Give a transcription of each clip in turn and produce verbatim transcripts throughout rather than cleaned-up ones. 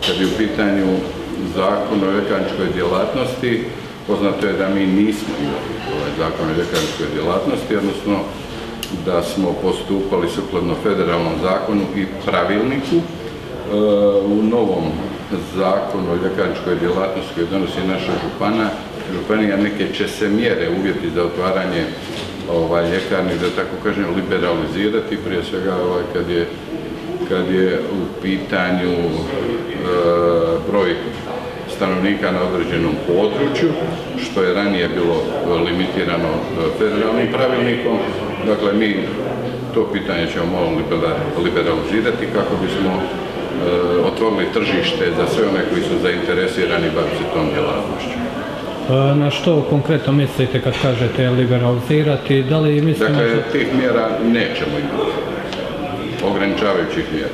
kad je u pitanju zakon o ljekarničkoj djelatnosti, poznato je da mi nismo imali ovaj zakon o ljekarničkoj djelatnosti, odnosno da smo postupali sukladno federalnom zakonu i pravilniku. U novom zakonu o ljekarničkoj djelatnosti koji donosi naša župana, županija neke će se mjere, uvjeti za otvaranje ovaj, ljekarni, da tako kažem, liberalizirati, prije svega ovaj, kad, je, kad je u pitanju e, broj stanovnika na određenom području, što je ranije bilo limitirano federalnim pravilnikom. Dakle, mi to pitanje ćemo malo liberalizirati kako bismo e, otvorili tržište za sve one koji su zainteresirani baviti tom djelatnošću. Na što konkretno mislite kad kažete liberalizirati? Da li mislimo... Dakle, tih mjera nećemo imati, ograničavajućih mjera.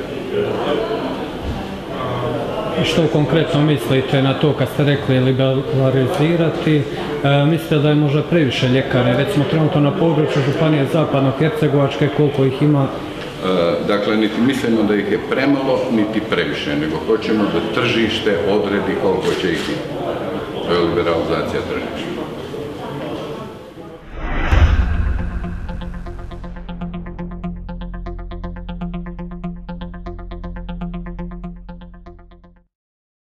Što konkretno mislite na to kad ste rekli liberalizirati? E, mislite da je možda previše ljekare, recimo trenutno na području županije Zapadno-Hercegovačke, koliko ih ima? E, dakle, niti mislimo da ih je premalo, niti previše, nego hoćemo da tržište odredi koliko će ih biti. To je liberalizacija tržišta.